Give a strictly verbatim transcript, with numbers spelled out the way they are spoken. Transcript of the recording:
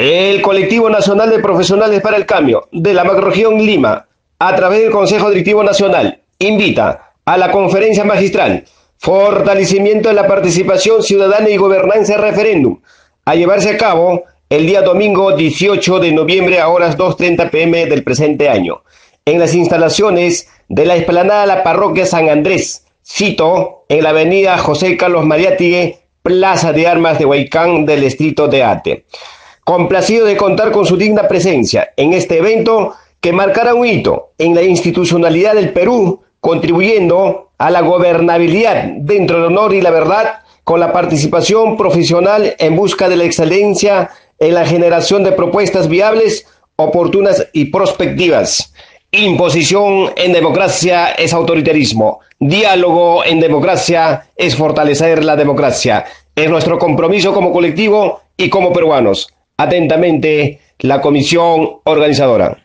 El Colectivo Nacional de Profesionales para el Cambio de la Macrorregión Lima, a través del Consejo Directivo Nacional, invita a la conferencia magistral Fortalecimiento de la Participación Ciudadana y Gobernanza Referéndum, a llevarse a cabo el día domingo dieciocho de noviembre a horas dos treinta pm del presente año, en las instalaciones de la explanada de la Parroquia San Andrés, cito, en la avenida José Carlos Mariátegui, Plaza de Armas de Huaycán del distrito de Ate. Complacido de contar con su digna presencia en este evento que marcará un hito en la institucionalidad del Perú, contribuyendo a la gobernabilidad dentro del honor y la verdad, con la participación profesional en busca de la excelencia en la generación de propuestas viables, oportunas y prospectivas. Imposición en democracia es autoritarismo. Diálogo en democracia es fortalecer la democracia. Es nuestro compromiso como colectivo y como peruanos. Atentamente, la comisión organizadora.